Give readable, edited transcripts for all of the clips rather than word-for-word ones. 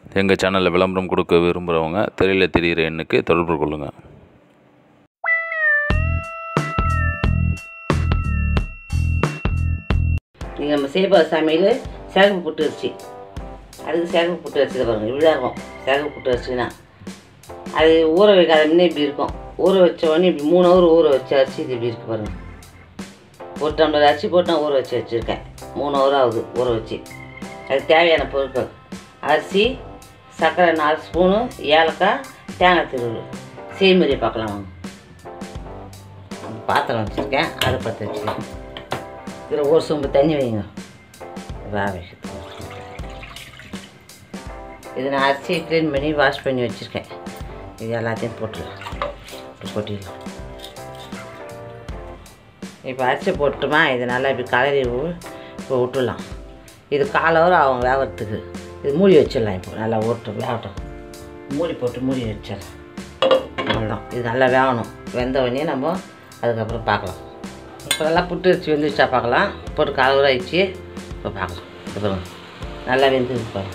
எங்கள் சேனலில் விளம்பரம் கொடுக்க விரும்புகிறவங்க திரையில் தெரிகிற எண்ணுக்கு தொடர்பு கொள்ளுங்கள். நீங்கள் நம்ம செய்யப்போகிற சமையல் சேகப்பு புட்டு அரிசி. அதுக்கு சேகப்பு புட்டு அரிசி பாருங்கள், இப்படி தான் இருக்கும். சேகப்பு புட்டு அரிசினா அது ஊற வைக்காத முன்னே இப்படி இருக்கும். ஊற வச்ச உடனே இப்படி 3 ஹவர் ஊற வச்ச அரிசி இது இப்படி இருக்குது பாருங்கள். ஒரு டம்ளர் அரிசி போட்டு நான் ஊற வச்சு வச்சுருக்கேன். 3 ஹவர் ஆகுது ஊற வச்சு. அதுக்கு தேவையான பொருட்கள்: அரிசி, சர்க்கரை 4 ஸ்பூனு, ஏலக்காய், தேங்காய் திருவுள். செய்முறையை பார்க்கலாம் வாங்க. பாத்திரம் வச்சுருக்கேன், அதை பற்ற வச்சுருக்கேன். இதில் ஒரு சொம்பு தண்ணி வைங்க. இது நான் அரிசியை க்ளீன் பண்ணி வாஷ் பண்ணி வச்சுருக்கேன். இது எல்லாத்தையும் போட்டுடலாம். கொட்டிடலாம். இப்போ அரிசி போட்டுமா, இது நல்லா இப்படி கலரி இப்போ விட்டுடலாம். இது 1/4 ஹவர் ஆகும் வேகிறதுக்கு. இது மூடி வச்சிடலாம். இப்போ நல்லா வேகட்டும். மூடி போட்டு மூடி வச்சிடலாம். அவ்வளோதான். இது நல்லா வேகணும். வெந்த உடனே நம்ம அதுக்கப்புறம் பார்க்கலாம். இப்போ நல்லா புட்டு அரிசி வெந்துச்சா பார்க்கலாம். போட்டு 1/4 ஹவர் ஆயிடுச்சு. இப்போ பார்க்கலாம். இது பாருங்க, நல்லா வெந்து பாருங்க.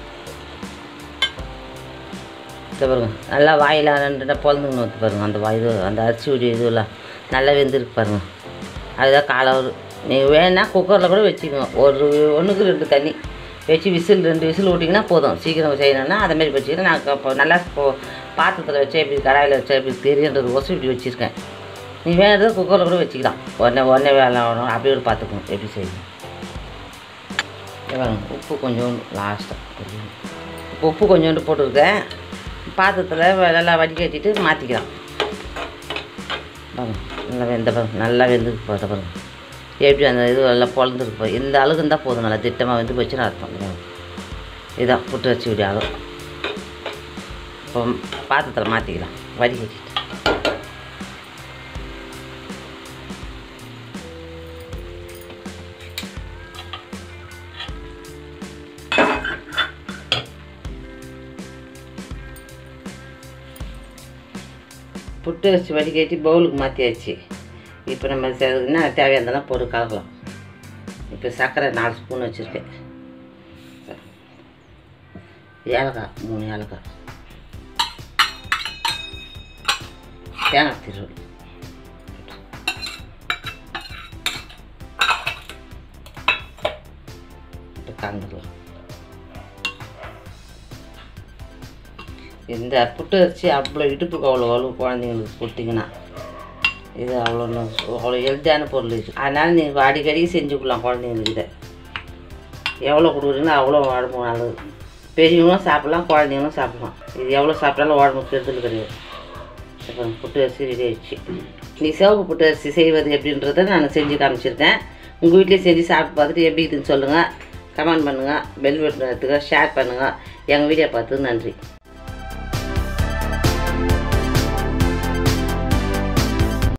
இது பாருங்க, நல்லா வாயில் 2 பொழுதுங்கன்னு வந்து பாருங்கள். அந்த இது அந்த அரிசியுடைய இதுலாம் நல்லா வெந்துருக்கு பாருங்கள். அதுதான் 1/4 ஹவர். நீங்கள் வேணா குக்கரில் கூட வச்சுக்கோங்க. ஒன்றுக்கு 2 தண்ணி வச்சு 2 விசில் விட்டிங்கன்னா போதும். சீக்கிரம் செய்யணும்னா அதேமாரி வச்சுக்கிறேன். நான் இப்போ நல்லா பாத்திரத்தில் வச்சா இப்படி கடாயில் வச்சா இப்படி தெரியுன்றது ஒசம் இப்படி வச்சுருக்கேன். நீ வேணுறது குக்கரில் கூட வச்சுக்கலாம். உடனே வேலை ஆகணும். அப்படியே ஒரு பார்த்துக்கணும் எப்படி செய்யணும். உப்பு கொஞ்சோண்டு லாஸ்ட்டாக உப்பு கொஞ்சோண்டு போட்டுருக்கேன். பாத்திரத்தில் நல்லா வடிகட்டிட்டு மாற்றிக்கலாம். நல்லா நல்லா வெந்துருக்கு பாருங்க. எப்படி அந்த இது நல்லா பொழந்துருக்கு. இந்த அளவுக்கு இருந்தால் போதும். நல்லா திட்டமாக வெந்து போச்சுன்னு அர்த்தம். இதான் புட்டு வச்சு விட ஆகும். இப்போ பாத்திரத்தில் மாற்றிக்கலாம் வடிகட்டிட்டு. புட்டு அரிசி வடிகட்டி பவுலுக்கு மாற்றியாச்சு. இப்போ நம்ம என்ன தேவையானதெல்லாம் போட்டு கலக்கலாம். இப்போ சர்க்கரை 4 ஸ்பூன் வச்சுருக்கேன். ஏலக்காய் 3 ஏலக்காய், தேங்காய் திருவுள், இப்போ கலந்துக்கலாம். இந்த புட்டு அரிசி அவ்வளோ இடுப்புக்கு அவ்வளோ குழந்தைங்களுக்கு கொடுத்தீங்கன்னா இது அவ்வளோ ஹெல்த்தியான பொருள் இது. அதனால் நீங்கள் அடிக்கடி செஞ்சுக்கலாம் குழந்தைங்களுக்கு. இதை எவ்வளோ கொடுக்குறீங்களோ அவ்வளோ உடம்பு நல்லது. பெரியவங்களும் சாப்பிட்லாம், குழந்தைங்களும் சாப்பிட்லாம். இது எவ்வளோ சாப்பிட்டாலும் உடம்பு கெடுதல் கிடையாது. இப்போ புட்டு அரிசி ரெடி ஆகிடுச்சு. நீ சிவப்பு புட்டு அரிசி செய்வது எப்படின்றத நான் செஞ்சு காமிச்சிருக்கேன். உங்கள் வீட்டிலே செஞ்சு சாப்பிட்டு பார்த்துட்டு எப்படி இருக்குதுன்னு சொல்லுங்கள். கமெண்ட் பண்ணுங்கள். பெல் பட்டன் எடுத்துக்க, ஷேர் பண்ணுங்கள். எங்கள் வீடியோ பார்த்து நன்றி.